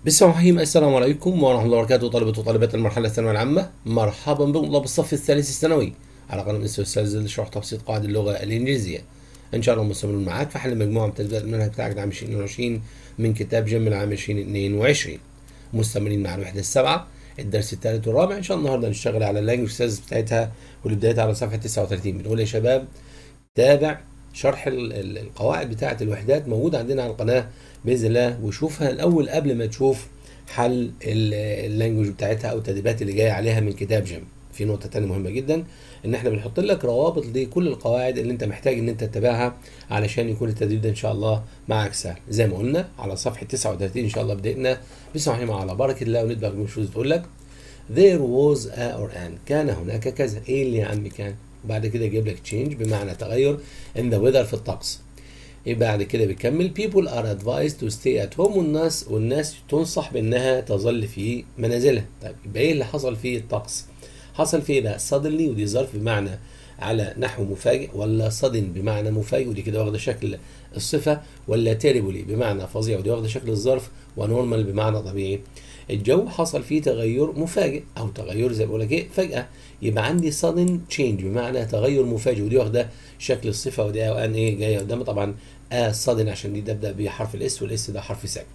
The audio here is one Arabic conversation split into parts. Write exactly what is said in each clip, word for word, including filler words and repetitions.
بسم الله الرحمن الرحيم. السلام عليكم ورحمة الله وبركاته. طلبة وطالبات المرحلة الثانوية العامة، مرحبا بكم طلاب الصف الثالث الثانوي على قناة مستر أستاذ لشرح تبسيط قواعد اللغة الإنجليزية. إن شاء الله مستمرون معاك في حل مجموعة من تجزئة المنهج بتاعك العام ألفين واثنين وعشرين من كتاب جم العام ألفين واثنين وعشرين. مستمرين مع الوحدة السابعة، الدرس الثالث والرابع. إن شاء الله النهارده نشتغل على اللانجوج ستاديز بتاعتها واللي بدايتها على صفحة تسعة وثلاثين. بنقول يا شباب تابع شرح القواعد بتاعة الوحدات موجود عندنا على القناة بإذن الله، وشوفها الأول قبل ما تشوف حل اللانجوج بتاعتها او التدريبات اللي جايه عليها من كتاب جيم. في نقطه ثانيه مهمه جدا، ان احنا بنحط لك روابط لكل القواعد اللي انت محتاج ان انت تتابعها علشان يكون التدريب ده ان شاء الله معاك سهل. زي ما قلنا على صفحه تسعة وثلاثين ان شاء الله بدأنا بسم الله الرحمن على بركه الله، ونبدا بمشروع تقول لك there was a or an، كان هناك كذا. ايه اللي يا عم كان؟ وبعد كده يجيب لك change بمعنى تغير in the weather في الطقس. يبقى بعد كده بيكمل people are advised to stay at home، والناس والناس تنصح بانها تظل في منازلها. طيب يبقى ايه اللي حصل في الطقس؟ حصل فيه بقى suddenly، ودي ظرف بمعنى على نحو مفاجئ، ولا sudden بمعنى مفاجئ ودي كده واخده شكل الصفه، ولا terribly بمعنى فظيع ودي واخده شكل الظرف، ونورمال بمعنى طبيعي. الجو حصل فيه تغير مفاجئ او تغير زي ما بقول لك ايه فجاه، يبقى عندي sudden change بمعنى تغير مفاجئ ودي واخده شكل الصفه، ودي او ان ايه جايه قدامها طبعا آه sudden عشان دي تبدا بحرف الاس، والاس ده حرف ساكن.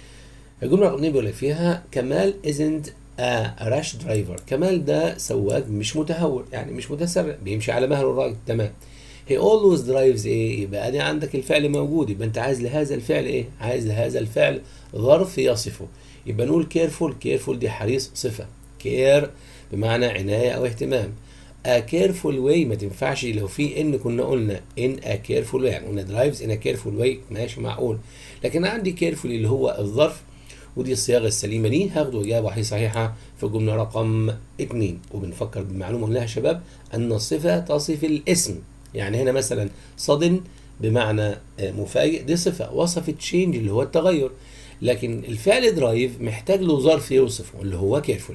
الجمله الرقميه بيقول لك فيها كمال isn't a rash driver، كمال ده سواق مش متهور، يعني مش متسرع، بيمشي على مهله الراجل. تمام. he always drives ايه؟ يبقى ادي عندك الفعل موجود، يبقى انت عايز لهذا الفعل ايه؟ عايز لهذا الفعل ظرف يصفه. يبقى نقول careful، careful دي حريص صفه، care بمعنى عنايه او اهتمام. a careful way ما تنفعش لو في ان كنا قلنا in a careful way، يعني قلنا drives in a careful way ماشي معقول، لكن عندي careful اللي هو الظرف، ودي الصياغه السليمه ليه. هاخده اجابه واحده صحيحه في الجمله رقم اثنين. وبنفكر بمعلومه قلناها يا شباب ان الصفه تصف الاسم، يعني هنا مثلا sudden بمعنى مفاجئ دي صفه وصفت change اللي هو التغير، لكن الفعل درايف محتاج له ظرف يوصفه اللي هو carefully.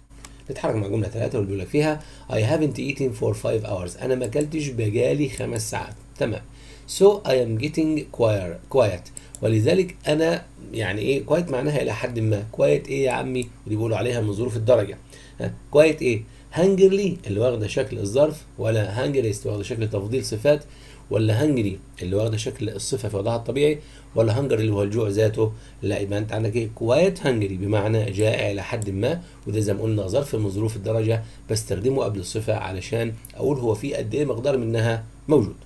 نتحرك مع جمله ثلاثه واللي بيقول لك فيها I haven't eaten for five hours، انا ما اكلتش بقالي خمس ساعات. تمام. so I am getting quiet quiet، ولذلك انا يعني ايه quiet معناها الى حد ما. quiet ايه يا عمي؟ ودي بيقولوا عليها من ظروف الدرجه. ها quiet ايه؟ hungrily اللي واخده شكل الظرف، ولا hungriest واخده شكل تفضيل صفات، ولا hungry اللي واخده شكل الصفه في وضعها الطبيعي، ولا hunger اللي هو الجوع ذاته. لا، يبقى انت عندك ايه quiet hungry بمعنى جائع الى حد ما، وده زي ما قلنا ظرف من ظروف الدرجه بستخدمه قبل الصفه علشان اقول هو في قد ايه مقدار منها موجود.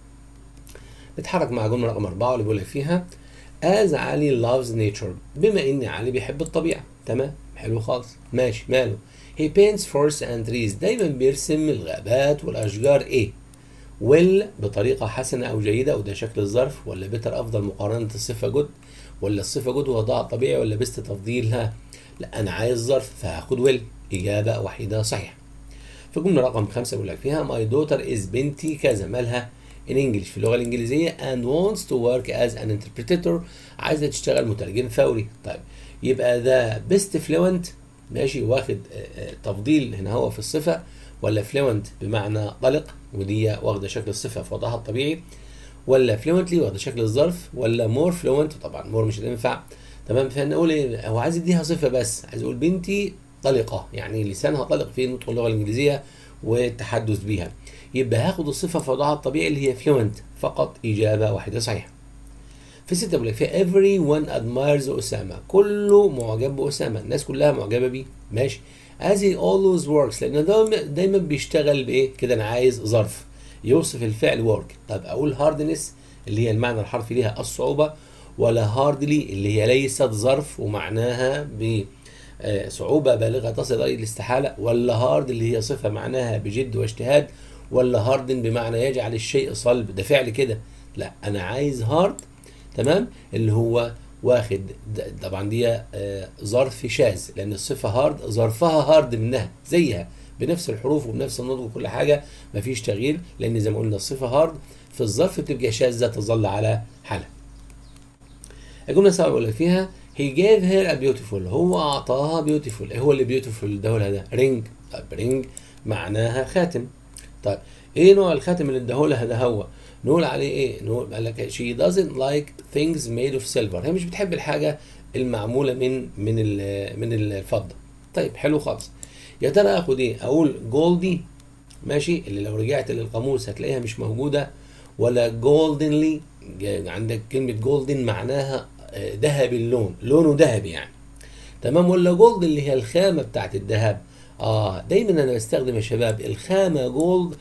نتحرك مع جمله رقم أربعة واللي بيقول لك فيها as علي loves nature، بما ان علي بيحب الطبيعه. تمام، حلو خالص، ماشي ماله. he paints forests and trees، دايما بيرسم الغابات والاشجار. ايه well بطريقه حسنه او جيده، وده شكل الظرف، ولا better افضل مقارنه الصفه good، ولا الصفه good وضعها الطبيعي، ولا best تفضيلها. لا انا عايز ظرف فهاخد well. اجابه وحيده صحيحه. في الجمله رقم خمسة بيقول لك فيها my daughter is بنتي كذا، مالها in English في اللغه الانجليزيه and wants to work as an interpreter، عايزه تشتغل مترجم فوري. طيب يبقى ده best fluent ماشي واخد تفضيل هنا هو في الصفه، ولا fluent بمعنى طلق ودي واخده شكل الصفه في وضعها الطبيعي، ولا fluently واخده شكل الظرف، ولا more fluent. طبعا more مش هتنفع. تمام، فهنقول ايه؟ هو عايز يديها صفه بس، عايز يقول بنتي طلقه، يعني لسانها طلق في نطق اللغه الانجليزيه والتحدث بيها. يبقى هاخد الصفه في وضعها الطبيعي اللي هي fluent فقط. اجابه واحده صحيحه. في ستة بيقول لك فيها everyone admires أسامة، كله معجب بأسامة، الناس كلها معجبة بيه. ماشي. as he always works، لأنه دايما دايما بيشتغل بإيه؟ كده أنا عايز ظرف يوصف الفعل work. طب أقول hardness اللي هي المعنى الحرفي ليها الصعوبة، ولا hardly اللي هي ليست ظرف ومعناها بصعوبة بالغة تصل إلى الاستحالة، ولا hard اللي هي صفة معناها بجد واجتهاد، ولا harden بمعنى يجعل الشيء صلب، ده فعل كده. لا أنا عايز hard. تمام، اللي هو واخد طبعا دي آه ظرف شاذ، لان الصفه هارد ظرفها هارد منها زيها بنفس الحروف وبنفس النطق وكل حاجه، مفيش تغيير، لان زي ما قلنا الصفه هارد في الظرف بتبقى شاذه تظل على حالها. الجمله السابعه بقول لك فيها he gave her a beautiful، هو اعطاها beautiful. ايه هو اللي beautiful ده ولا ده؟ رينج. طيب رينج معناها خاتم. طيب ايه نوع الخاتم اللي اداهولها ده؟ هو نقول عليه ايه؟ نقول قال لك she doesn't like things made of silver، هي مش بتحب الحاجه المعموله من من ال من الفضه. طيب حلو خالص. يا ترى اخد ايه؟ اقول جولدي ماشي، اللي لو رجعت للقاموس هتلاقيها مش موجوده، ولا جولدنلي؟ عندك كلمه جولدن معناها ذهبي اللون، لونه ذهبي يعني، تمام؟ ولا جولد اللي هي الخامه بتاعت الذهب؟ اه دايما انا بستخدم يا شباب الخامه جولد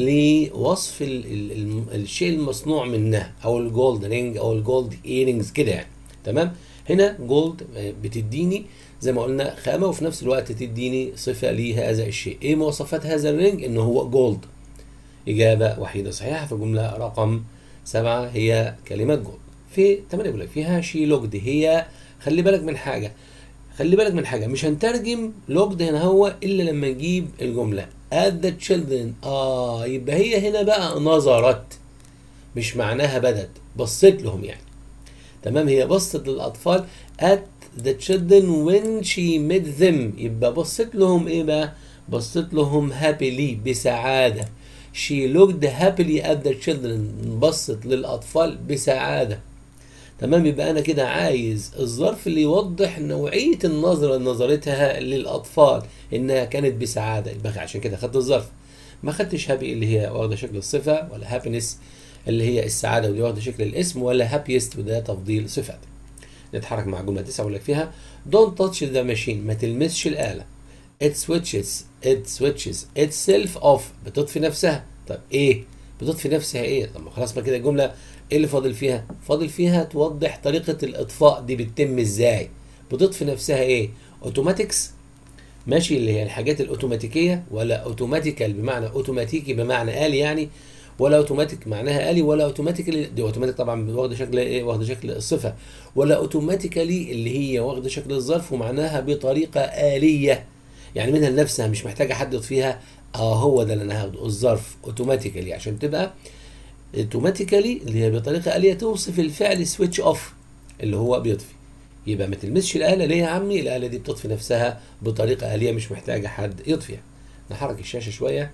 لوصف ال ال ال الشيء المصنوع منها، او الجولد رينج او الجولد ايرينجز كده يعني، تمام؟ هنا جولد بتديني زي ما قلنا خامه، وفي نفس الوقت تديني صفه لهذا الشيء. ايه مواصفات هذا الرينج؟ انه هو جولد. اجابه وحيده صحيحه في الجمله رقم سبعه هي كلمه جولد. في ثمانية بيقول لك فيها شي لوكد، هي خلي بالك من حاجه، خلي بالك من حاجه، مش هنترجم لوكد هنا هو الا لما نجيب الجمله at the children. اه يبقى هي هنا بقى نظرت، مش معناها بدت، بصت لهم يعني، تمام؟ هي بصت للاطفال at the children when she met them، يبقى بصت لهم ايه بقى؟ بصت لهم happily بسعاده. she looked happily at the children، بصت للاطفال بسعاده، تمام؟ يبقى انا كده عايز الظرف اللي يوضح نوعيه النظره اللي نظرتها للاطفال انها كانت بسعاده، يبقى عشان كده خدت الظرف. ما خدتش هابي اللي هي واخده شكل الصفه، ولا هابينس اللي هي السعاده ودي واخده شكل الاسم، ولا هابيست وده تفضيل صفات. نتحرك مع جمله تسعه اقول لك فيها don't touch the machine، ما تلمسش الاله. it switches it switches itself off، بتطفي نفسها. طب ايه بتطفي نفسها ايه؟ طب خلاص ما كده الجمله ايه اللي فاضل فيها؟ فاضل فيها توضح طريقه الاطفاء دي بتتم ازاي. بتطفي نفسها ايه؟ اوتوماتكس ماشي، اللي هي الحاجات الاوتوماتيكيه، ولا اوتوماتيكال بمعنى اوتوماتيكي بمعنى آلي يعني، ولا اوتوماتيك معناها آلي، ولا اوتوماتيكالي دي اوتوماتيك طبعا واخده شكل ايه؟ واخده شكل الصفه، ولا اوتوماتيكالي اللي هي واخده شكل الظرف ومعناها بطريقه آليه يعني منها لنفسها مش محتاجه حد يطفيها. اه هو ده اللي انا هاخده الظرف اوتوماتيكالي، عشان تبقى اوتوماتيكالي اللي هي بطريقه آليه توصف الفعل سويتش اوف اللي هو بيطفي. يبقى ما تلمسش الآلة ليه يا عمي؟ الآلة دي بتطفي نفسها بطريقة آلية مش محتاجة حد يطفيها. نحرك الشاشة شوية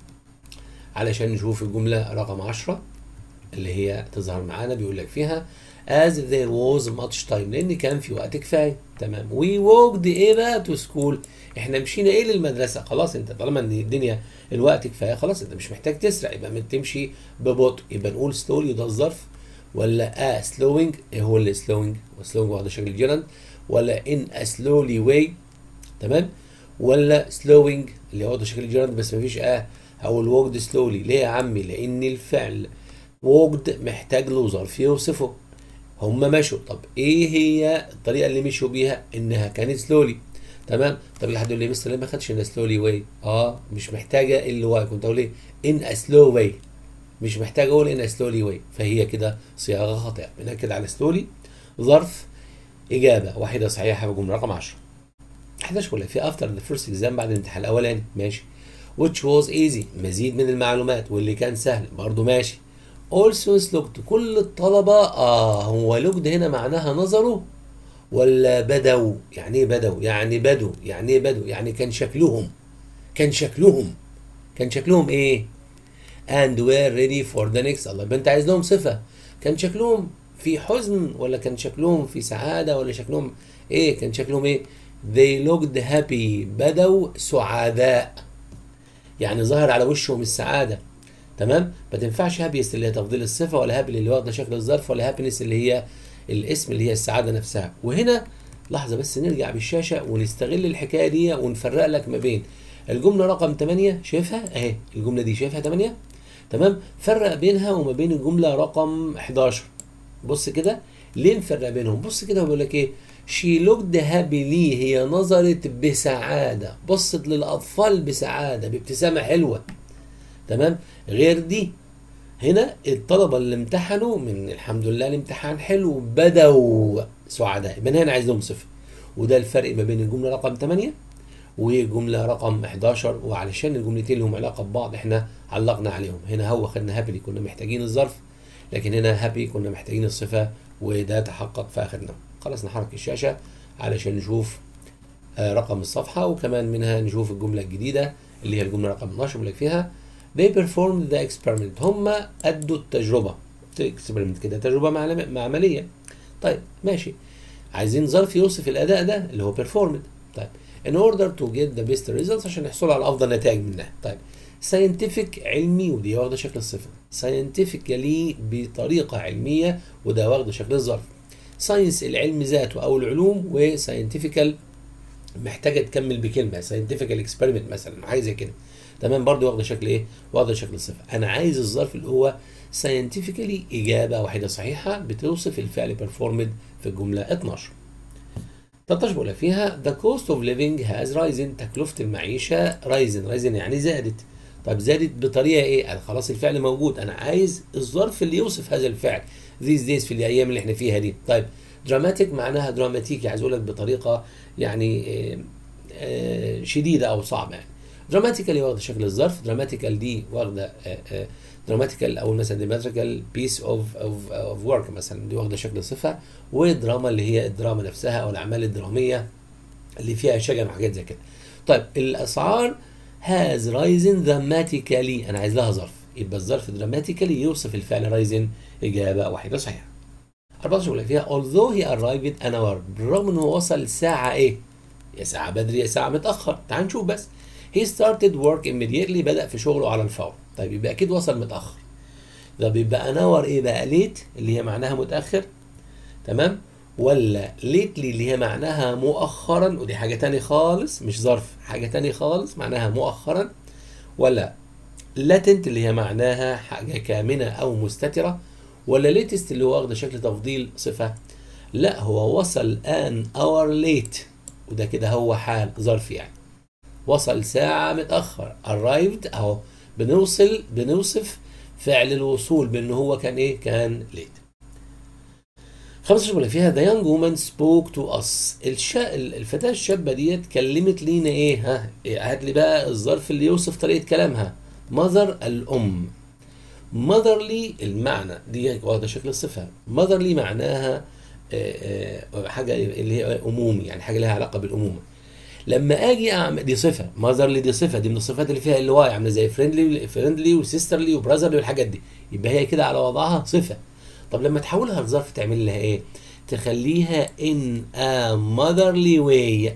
علشان نشوف الجملة رقم عشرة اللي هي تظهر معانا. بيقول لك فيها as there was much time، لأن كان في وقت كفاية، تمام؟ we walked إيه بقى to school، إحنا مشينا إيه للمدرسة. خلاص أنت طالما إن الدنيا الوقت كفاية خلاص أنت مش محتاج تسرع، يبقى تمشي ببطء، يبقى نقول slowly ده الظرف، ولا اه slowing ايه هو اللي slowing؟ slowing واخد شكل الجيرند، ولا in a slowly way، تمام؟ ولا slowing اللي واخد شكل الجيرند بس مفيش اه، او walked slowly. ليه يا عمي؟ لان الفعل walked محتاج له ظرف يوصفه. هما مشوا، طب ايه هي الطريقه اللي مشوا بيها؟ انها كانت slowly، تمام؟ طب لحد يقول لي مستر ليه ما خدش in a slowly way؟ اه مش محتاجه اللي واي، كنت اقول ايه؟ in a slow way، مش محتاج اقول ان سلولي واي، فهي كده صياغه خاطئه. بنأكد على سلولي ظرف. اجابه واحده صحيحه في الجمله رقم عشرة. احداشر بيقول لك في افتر ذا فيرست اكزام، بعد الامتحان الاولاني، ماشي. which was easy مزيد من المعلومات، واللي كان سهل برضه ماشي. all students looked كل الطلبه اه هو looked هنا معناها نظروا ولا بدوا؟ يعني ايه بدوا؟ يعني بدوا، يعني ايه بدوا؟ يعني كان شكلهم، كان شكلهم كان شكلهم ايه؟ and were ready for the next. الله يبقى انت عايز لهم صفه. كان شكلهم في حزن ولا كان شكلهم في سعاده ولا شكلهم ايه؟ كان شكلهم ايه؟ they looked happy بدوا سعداء، يعني ظهر على وشهم السعاده، تمام؟ ما تنفعش هابيست اللي هي تفضيل الصفه، ولا هابي اللي واخده شكل الظرف، ولا هابينس اللي هي الاسم اللي هي السعاده نفسها. وهنا لحظه بس نرجع بالشاشه ونستغل الحكايه دي ونفرق لك ما بين الجمله رقم ثمانية، شايفها اهي الجمله دي شايفها ثمانية، تمام؟ فرق بينها وما بين الجمله رقم احداشر. بص كده ليه نفرق بينهم؟ بص كده بيقول لك ايه؟ شي لوكد هابيلي هي نظرت بسعاده، بصت للاطفال بسعاده بابتسامه حلوه، تمام؟ غير دي هنا الطلبه اللي امتحنوا من الحمد لله الامتحان حلو بدوا سعداء، يبقى هنا عايز لهم صفر. وده الفرق ما بين الجمله رقم ثمانية والجمله رقم احداشر. وعلشان الجملتين لهم علاقه ببعض احنا علقنا عليهم. هنا هو خدنا هابي كنا محتاجين الظرف، لكن هنا هابي كنا محتاجين الصفه، وده تحقق فاخدناه. خلاص نحرك الشاشه علشان نشوف آه رقم الصفحه، وكمان منها نشوف الجمله الجديده اللي هي الجمله رقم اثناشر بيقول لك فيها they performed the experiment هم ادوا التجربه. experiment كده تجربه معمليه. طيب ماشي. عايزين ظرف يوصف الاداء ده اللي هو performed. طيب in order to get the best results عشان يحصلوا على افضل نتائج منها. طيب scientific علمي ودي واخده شكل الصفه، scientifically بطريقه علميه وده واخده شكل الظرف. ساينس العلم ذاته او العلوم، وساينتيفيكال محتاجه تكمل بكلمه ساينتيفيكال اكسبيرمنت مثلا، حاجه زي كده. تمام، برضو واخده شكل ايه؟ واخده شكل الصفه. انا عايز الظرف اللي هو scientifically اجابه واحده صحيحه بتوصف الفعل performed في الجمله اتناشر. تلتاشر بقول فيها the cost of living has risen، تكلفه المعيشه risen، risen يعني زادت. طب زادت بطريقه ايه؟ انا خلاص الفعل موجود، انا عايز الظرف اللي يوصف هذا الفعل these days في الايام اللي احنا فيها دي. طيب دراماتيك معناها دراماتيكي، عايز اقول لك بطريقه يعني آه، آه، شديده او صعبه يعني. دراماتيكالي واخده شكل الظرف، دراماتيكال دي واخده دراماتيكال او مثلا دراماتيكال بيس اوف اوف اوف ورك مثلا، دي واخده شكل صفه. ودراما اللي هي الدراما نفسها او الاعمال الدراميه اللي فيها شجن وحاجات زي كده. طيب الاسعار has risen dramatically، انا عايز لها ظرف، يبقى الظرف dramatically يوصف الفعل risen، اجابه واحده صحيحه. اربعتاشر بقول فيها although he arrived an hour، بالرغم انه وصل ساعه ايه؟ يا ساعه بدري يا ساعه متاخر. تعال نشوف بس. he started work immediately، بدأ في شغله على الفور. طيب يبقى اكيد وصل متاخر. ده بيبقى an hour ايه بقى؟ late اللي هي معناها متاخر، تمام؟ ولا lately اللي هي معناها مؤخرا، ودي حاجه تاني خالص مش ظرف، حاجه تاني خالص معناها مؤخرا. ولا latent اللي هي معناها حاجه كامنه او مستتره. ولا latest اللي هو واخده شكل تفضيل صفه. لا، هو وصل an hour late، وده كده هو حال ظرف يعني. وصل ساعة متأخر arrived اهو، بنوصل بنوصف فعل الوصول بان هو كان ايه؟ كان late. خمستاشر بقول فيها the young woman spoke to us، الشا... الفتاة الشابة ديت كلمت لينا ايه؟ ها إيه؟ هات لي بقى الظرف اللي يوصف طريقة كلامها. mother الأم. motherly المعنى دي واخدة شكل الصفة. motherly معناها آه، آه، حاجة اللي هي أمومي، يعني حاجة لها علاقة بالأمومة. لما اجي اعمل دي صفه، ماذرلي دي صفه، دي من الصفات اللي فيها اللي واي، عامله زي فريندلي فريندلي وسيسترلي وبراذرلي والحاجات دي، يبقى هي كده على وضعها صفه. طب لما تحولها لظرف تعمل لها ايه؟ تخليها in a motherly way.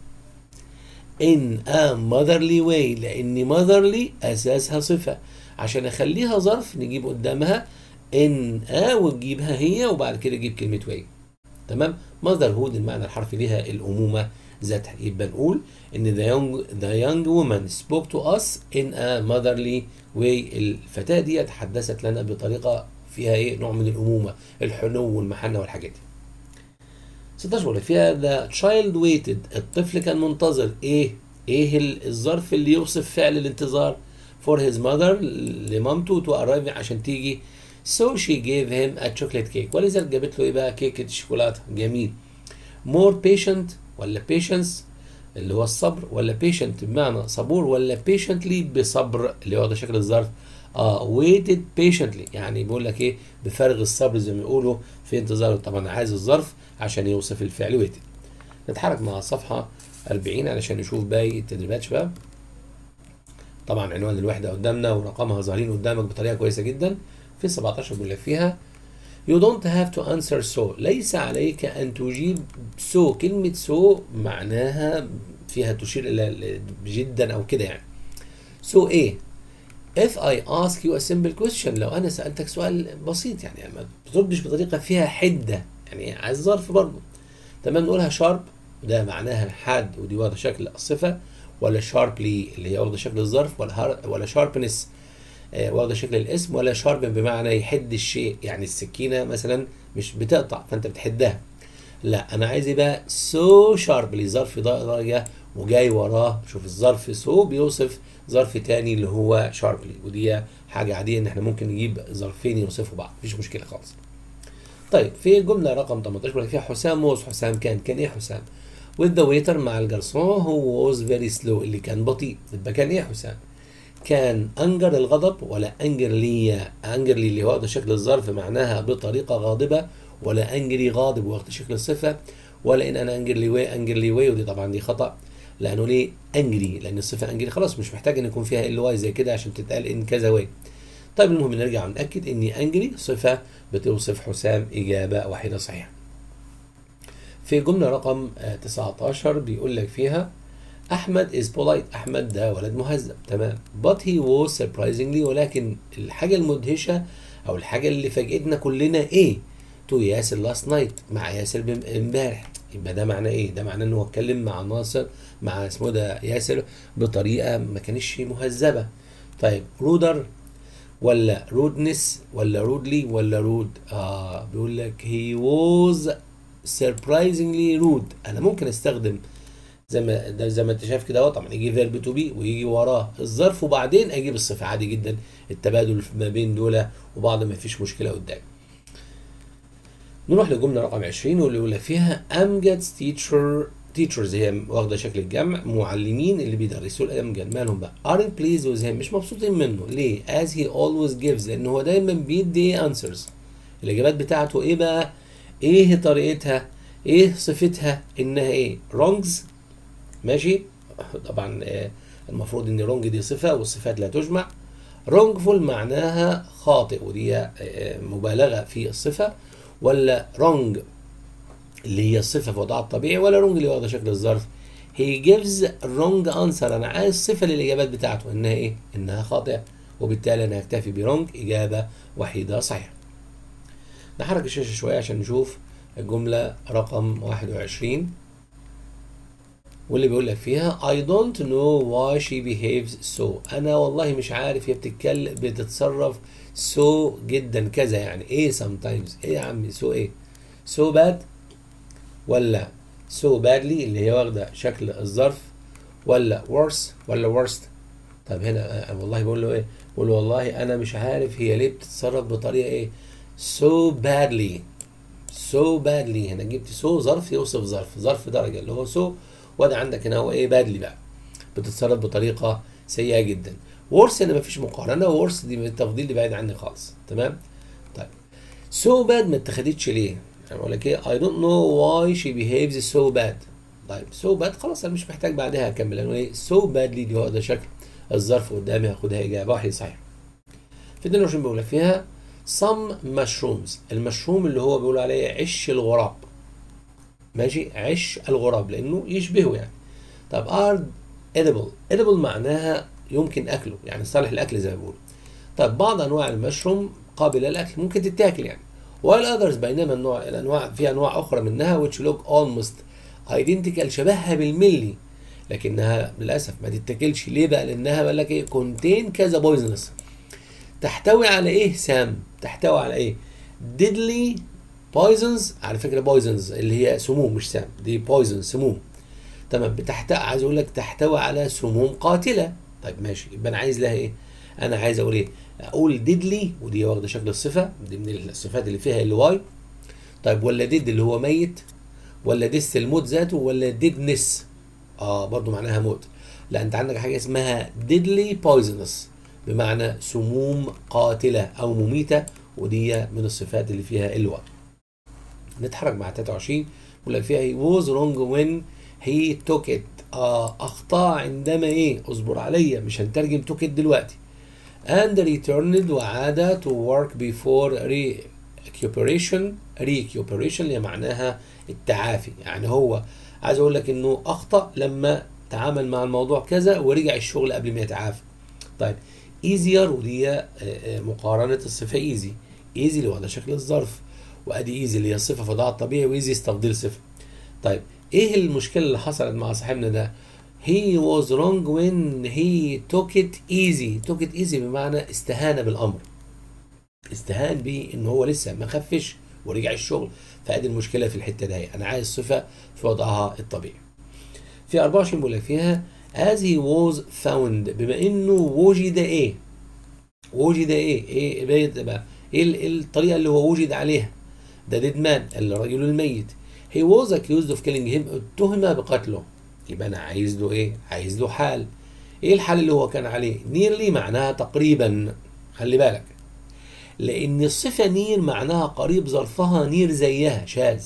in a motherly way، لان motherly اساسها صفه، عشان اخليها ظرف نجيب قدامها in a وتجيبها هي وبعد كده نجيب كلمه way. تمام؟ motherhood المعنى الحرفي ليها الامومه ذاتها. يبقى نقول ان the young the young woman spoke to us in a motherly way، الفتاة دي تحدثت لنا بطريقة فيها ايه؟ نوع من الأمومة، الحنو والمحنة والحاجات دي. ستاشر بقول فيها the child waited، الطفل كان منتظر ايه؟ ايه الظرف اللي يوصف فعل الانتظار؟ for his mother لمامته to arrive عشان تيجي. so she gave him a chocolate cake، ولذلك جابت له ايه بقى؟ كيكة شوكولاتة. جميل. more patient ولا patience اللي هو الصبر، ولا patient بمعنى صبور، ولا patiently بصبر اللي هو ده شكل الظرف. اه waited patiently يعني بيقول لك ايه؟ بفارغ الصبر زي ما يقولوا في انتظاره. طبعا عايز الظرف عشان يوصف الفعل waited. نتحرك مع الصفحه أربعين علشان نشوف باقي التدريبات شباب. طبعا عنوان الوحده قدامنا ورقمها ظاهرين قدامك بطريقه كويسه جدا. في سبعتاشر بيقول لك فيها You don't have to answer so، ليس عليك أن تجيب so. كلمة so معناها فيها تشير إلى جدا أو كده يعني. so إيه؟ if I ask you a simple question، لو أنا سألتك سؤال بسيط يعني ما بتردش بطريقة فيها حدة، يعني عايز ظرف برضه. تمام، نقولها sharp وده معناها حاد ودي واخدة شكل الصفة، ولا sharply اللي هي واخدة شكل الظرف، ولا ولا sharpness واخده شكل الاسم، ولا شارب بمعنى يحد الشيء، يعني السكينه مثلا مش بتقطع فانت بتحدها. لا، انا عايز يبقى سو شاربلي، ظرف درجه وجاي وراه. شوف الظرف سو بيوصف ظرف تاني اللي هو شاربلي، ودي حاجه عاديه ان احنا ممكن نجيب ظرفين يوصفوا بعض، مفيش مشكله خالص. طيب في الجمله رقم تمنتاشر بيقول فيها حسام موز، حسام كان كان ايه حسام؟ with the waiter مع الجرسون هو was very slow، اللي كان بطيء. يبقى كان ايه حسام؟ كان انجر الغضب، ولا انجرلي انجرلي اللي واخد شكل الظرف معناها بطريقه غاضبه، ولا انجري غاضب واخد شكل الصفه، ولا ان انا انجرلي واي انجرلي واي، ودي طبعا دي خطا. لانه ليه انجري؟ لان الصفه انجري خلاص مش محتاج ان يكون فيها ال واي زي كده عشان تتقال ان كذا واي. طيب المهم نرجع ونأكد ان انجري صفه بتوصف حسام، اجابه واحده صحيحه. في جملة رقم آه، تسعة عشر بيقول لك فيها أحمد is polite. أحمد ده ولد مهذب، تمام. but he was surprisingly، ولكن الحاجة المدهشة أو الحاجة اللي فاجئتنا كلنا إيه؟ to ياسر last night، مع ياسر بم- امبارح. يبقى ده معناه إيه؟ ده معناه إنه هو اتكلم مع ناصر، مع اسمه ده ياسر، بطريقة ما كانتش مهذبة. طيب رودر ولا رودنس ولا رودلي ولا رود؟ اه بيقول لك he was surprisingly rude. انا ممكن استخدم زي ما ده زي ما انت شايف كده اهو، طبعا يجي فيرب تو بي ويجي وراه الظرف وبعدين اجيب الصفه عادي جدا، التبادل ما بين دول وبعض ما فيش مشكله قدام. نروح لجمله رقم عشرين واللي يقول لك فيها امجد's teacher teachers، هي واخده شكل الجمع، معلمين اللي بيدرسوا الامجد مالهم بقى aren't pleased with him، مش مبسوطين منه. ليه؟ as he always gives، لان هو دايما بيدي answers، الاجابات بتاعته ايه بقى؟ ايه طريقتها؟ ايه صفتها؟ انها ايه؟ wrongs. ماشي. طبعا آه، المفروض ان wrong دي صفه والصفات لا تجمع. wrongful معناها خاطئ، ودي آه، مبالغه في الصفه. ولا wrong اللي هي الصفه في وضعها الطبيعي، ولا wrong اللي واخده شكل الظرف. he gives wrong answer، انا عايز صفه للاجابات بتاعته انها ايه؟ انها خاطئه، وبالتالي انا هكتفي برونج، اجابه وحيده صحيحه. نحرك الشاشه شويه عشان نشوف الجمله رقم واحد وعشرين واللي بيقول لك فيها I don't know why she behaves so. انا والله مش عارف هي بتتكلم بتتصرف so جدا كذا، يعني ايه sometimes؟ ايه يا عمي so ايه؟ so bad ولا so badly اللي هي واخده شكل الظرف، ولا worse ولا worst؟ طب هنا آه، والله بقول له ايه؟ بقول له والله انا مش عارف هي ليه بتتصرف بطريقه ايه؟ so badly. so badly هنا جبت so ظرف يوصف ظرف، ظرف درجه اللي هو so، وده عندك هنا هو ايه؟ badly بقى، بتتصرف بطريقه سيئه جدا. worse هنا مفيش مقارنه، worse دي من التفضيل اللي بعيد عني خالص، تمام. طيب so bad ما اتخدتش ليه؟ يعني بقول لك ايه I don't know why she behaves so bad. طيب so bad خلاص انا مش محتاج بعدها اكمل، لانه ايه so badly دي هو ده شكل الظرف قدامي، هاخدها اجابه واحده صحيحه. في اتنين وعشرين بيقول لك فيها some mushrooms، المشروم اللي هو بيقول عليه عش الغراب. ماشي، عش الغراب لانه يشبهه يعني. طب are edible، edible معناها يمكن اكله، يعني صالح الاكل زي ما بيقولوا. طب بعض انواع المشروم قابله للاكل، ممكن تتاكل يعني. while others، بينما النوع الانواع في انواع اخرى منها which look almost identical، شبهها بالملي، لكنها للاسف ما تتاكلش. ليه بقى؟ لانها بقول لك ايه contain كذا poisonous، تحتوي على ايه سام؟ تحتوي على ايه؟ deadly poisons، على فكره poisons اللي هي سموم مش سام، دي poison سموم، تمام. بتحتوي، عايز اقول لك تحتوي على سموم قاتله. طيب ماشي، يبقى انا عايز لها ايه؟ انا عايز اقول ايه؟ اقول ديدلي، ودي واخده شكل الصفه، دي من الصفات اللي فيها الواي. طيب ولا ديد اللي هو ميت، ولا ديس الموت ذاته، ولا ديدنس؟ اه برضو معناها موت. لا انت عندك حاجه اسمها ديدلي بويزنس، بمعنى سموم قاتله او مميته، ودي من الصفات اللي فيها الواي. نتحرك مع تلاتة وعشرين بيقول لك فيها he was wrong when he took it. آه أخطأ عندما إيه؟ اصبر عليا مش هنترجم took it دلوقتي. and returned، وعاد to work before recuperation. recuperation اللي معناها التعافي، يعني هو عايز أقول لك إنه أخطأ لما تعامل مع الموضوع كذا ورجع الشغل قبل ما يتعافى. طيب easier، ودي مقارنة الصفة easy. easy اللي واخدة شكل الظرف، وادي ايزي اللي هي الصفه في وضعها الطبيعي، وايزي تفضيل صفه. طيب ايه المشكله اللي حصلت مع صاحبنا ده؟ he was wrong when he took it easy. took it easy بمعنى استهان بالامر، استهان بيه ان هو لسه ما خفش ورجع الشغل، فادي المشكله في الحته دي. انا عايز صفه في وضعها الطبيعي. في أربعة وعشرين بيقول لك فيها as he was found، بما انه وجد ايه؟ وجد ايه؟ ايه بقى؟ ايه الطريقه اللي هو وجد عليها؟ ده ديد مان، الرجل الميت. he was accused of killing him، اتهم بقتله. يبقى انا عايز له ايه؟ عايز له حال. ايه الحال اللي هو كان عليه؟ nearly معناها تقريبا، خلي بالك، لان الصفه نير معناها قريب، ظرفها نير زيها شاذ.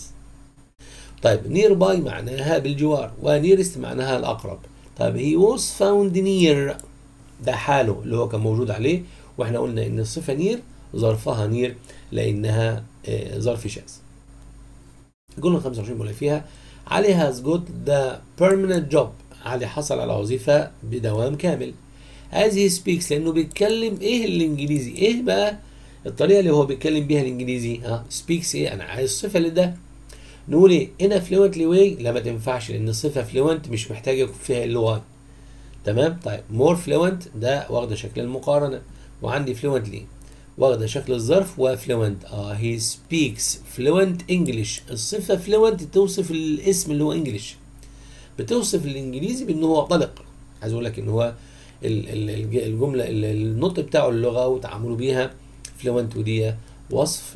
طيب نير باي معناها بالجوار، ونيرست معناها الاقرب. طيب he was found near، ده حاله اللي هو كان موجود عليه، واحنا قلنا ان الصفه نير ظرفها نير لانها ظرف شاذ. الجملة خمسة وعشرين بيقول فيها علي has got the permanent job. علي حصل على وظيفة بدوام كامل. as he speaks لأنه بيتكلم إيه الإنجليزي؟ إيه بقى الطريقة اللي هو بيتكلم بيها الإنجليزي؟ ها speaks إيه؟ أنا عايز الصفة اللي ده. نقول إيه؟ in a fluently way؟ لا ما تنفعش لأن الصفة fluent مش محتاجة يكون فيها اللغة. تمام؟ طيب more fluent ده واخدة شكل المقارنة، وعندي fluently واخدة شكل الظرف وفلوينت. اه he speaks fluent English. الصفة fluent توصف الاسم اللي هو انجلش، بتوصف الانجليزي بان هو طلق. عايز اقول لك ان هو الجملة النطق بتاعه اللغة وتعامله بيها fluent، ودي وصف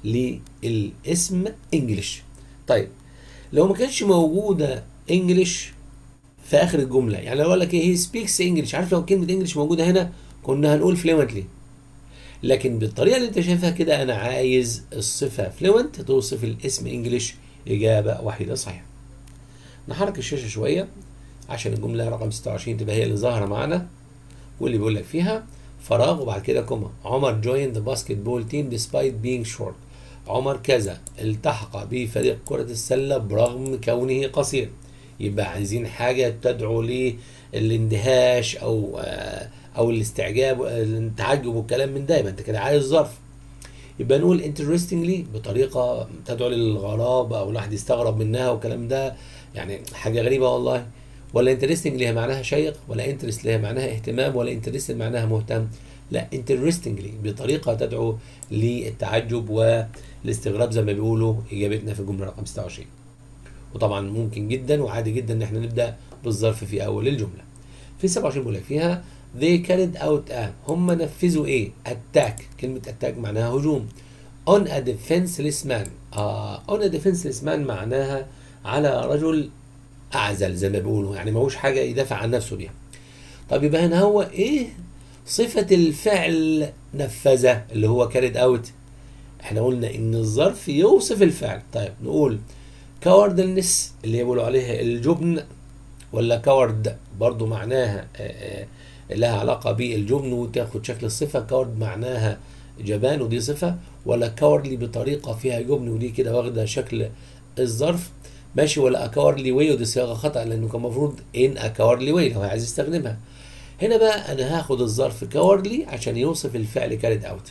للاسم انجلش. طيب لو ما كانش موجودة انجلش في اخر الجملة، يعني لو اقول لك ايه he speaks English، عارف لو كلمة انجلش موجودة هنا كنا هنقول fluently، لكن بالطريقه اللي انت شايفها كده انا عايز الصفه فلوينت توصف الاسم انجلش. اجابه واحده صحيحه. نحرك الشاشه شويه عشان الجمله رقم ستة وعشرين تبقى هي اللي ظاهره معانا، واللي بيقول لك فيها فراغ وبعد كده كوما. عمر joined the basketball team despite being short. عمر كذا التحق بفريق كرة السلة برغم كونه قصير. يبقى عايزين حاجة تدعو للاندهاش أو أو الاستعجاب التعجب والكلام من ده، يبقى أنت كده عايز ظرف. يبقى نقول interestingly بطريقة تدعو للغرابة أو الواحد يستغرب منها والكلام ده، يعني حاجة غريبة والله. ولا interesting ليها معناها شيق، ولا interest ليها معناها اهتمام، ولا interested معناها مهتم. لا interestingly بطريقة تدعو للتعجب والاستغراب زي ما بيقولوا. إجابتنا في الجملة رقم ستة وعشرين. وطبعا ممكن جدا وعادي جدا ان احنا نبدا بالظرف في اول الجمله. في سبعة وعشرين بيقول لك فيها they carried out a هم نفذوا ايه؟ attack. كلمه attack معناها هجوم. on a defenseless man. آه on a defenseless man معناها على رجل اعزل زي ما بيقولوا، يعني ماهوش حاجه يدافع عن نفسه بيها. طب يبقى هنا هو ايه صفه الفعل نفذه اللي هو carried out؟ احنا قلنا ان الظرف يوصف الفعل. طيب نقول كوردلنس اللي بيقولوا عليها الجبن، ولا كورد برضو معناها لها علاقة بالجبن وتاخد شكل الصفة. كورد معناها جبان ودي صفة، ولا كورلي بطريقة فيها جبن ودي كده واخدة شكل الظرف ماشي، ولا كورلي واي ودي صياغة خطأ لأنه كان المفروض ان كورلي واي لو عايز يستخدمها. هنا بقى أنا هاخد الظرف كورلي عشان يوصف الفعل كارد أوت.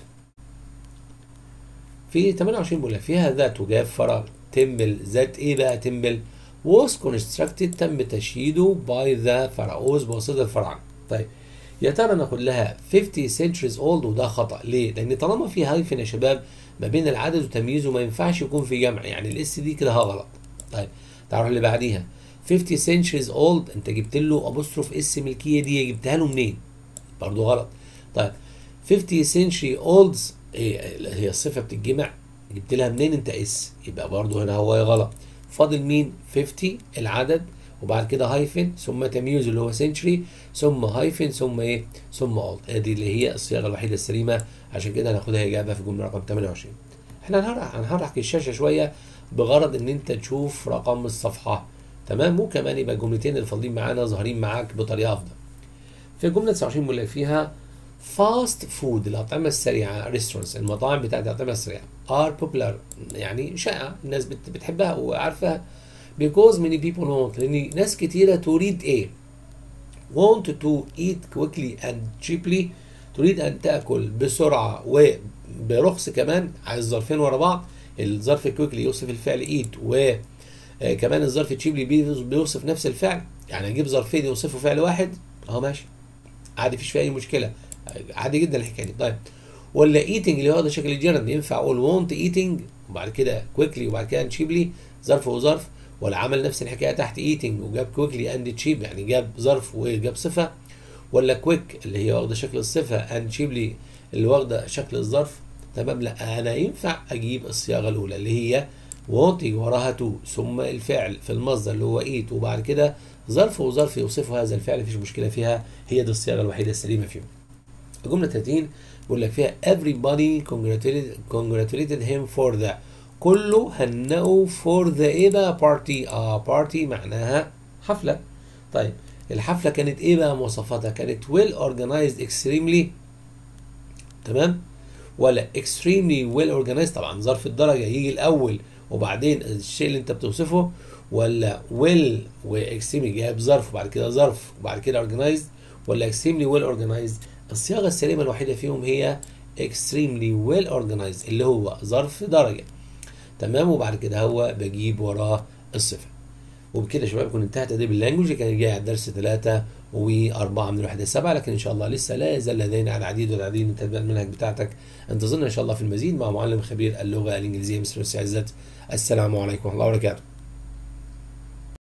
في ثمانية وعشرين بيقول فيها ذات وجاب فراغ تمبل. ذات ايه بقى تمبل؟ was constructed تم تشييده by the pharaohs بواسطة الفراعنة. طيب يا ترى ناخد لها خمسين centuries old وده خطأ. ليه؟ لأن طالما في هايفن يا شباب ما بين العدد وتمييزه ما ينفعش يكون في جمع، يعني الاس دي كده غلط. طيب تعالوا اللي بعديها خمسين centuries old انت جبت له ابوستروف اس ملكية دي جبتها له منين؟ برضه غلط. طيب خمسين century olds هي الصفة بتتجمع جبت لها منين انت اس؟ يبقى برضه هنا هو غلط. فاضل مين؟ خمسين العدد وبعد كده هايفن ثم تمييز اللي هو سنشري ثم هايفن ثم ايه؟ ثم اولد. ادي اللي هي الصياغه الوحيده السليمه، عشان كده هناخدها اجابه في الجمله رقم ثمانية وعشرين. احنا هنحرك الشاشه شويه بغرض ان انت تشوف رقم الصفحه، تمام؟ وكمان يبقى الجملتين اللي فاضلين معانا ظاهرين معاك بطريقه افضل. في الجمله تسعة وعشرين بيقول فيها فاست فود الأطعمة السريعة ريستورانتس المطاعم بتاعت الأطعمة السريعة are popular يعني شائعة الناس بتحبها وعارفاها because many people want لأن ناس كتيرة تريد إيه؟ want to eat quickly and cheaply تريد أن تأكل بسرعة وبرخص كمان. عايز ظرفين ورا بعض، الظرف quickly يوصف الفعل eat وكمان الظرف cheaply بيوصف نفس الفعل، يعني أجيب ظرفين يوصفوا فعل واحد أهو ماشي عادي مفيش فيه أي مشكلة، عادي جدا الحكايه دي. طيب ولا ايتنج اللي هو ده شكل الجيرند ينفع اقول وونت ايتنج وبعد كده كويكلي وبعد كده تشيبلي ظرف وظرف، ولا عمل نفس الحكايه تحت ايتنج وجاب كويكلي اند تشيب يعني جاب ظرف وجاب صفه، ولا كويك اللي هي واخده شكل الصفه اند تشيبلي اللي واخده شكل الظرف. تمام لا انا ينفع اجيب الصياغه الاولى اللي هي وونت وراها تو ثم الفعل في المصدر اللي هو ايت وبعد كده ظرف وظرف يوصفوا هذا الفعل مفيش مشكله فيها، هي دي الصياغه الوحيده السليمه فيهم. الجملة ثلاثين بيقول لك فيها everybody congratulated, congratulated him for the كله هنأوا for the ايه بقى party. اه party معناها حفلة. طيب الحفلة كانت ايه بقى مواصفاتها؟ كانت well organized extremely تمام، ولا extremely well organized طبعا ظرف الدرجة يجي الأول وبعدين الشيء اللي انت بتوصفه، ولا well واكستريملي جايب ظرف وبعد كده ظرف وبعد كده organized، ولا extremely well organized؟ الصياغه السليمه الوحيده فيهم هي extremely well organized اللي هو ظرف درجه. تمام. وبعد كده هو بجيب وراه الصفه. وبكده يا شباب يكون انتهى تدريب اللانجوج. كان جاي على الدرس ثلاثة وأربعة من الوحدة سبعة، لكن إن شاء الله لسه لا يزال لدينا العديد والعديد من تدريبات المنهج بتاعتك. انتظرنا إن شاء الله في المزيد مع معلم خبير اللغة الإنجليزية مستر عزت. السلام عليكم ورحمة الله وبركاته.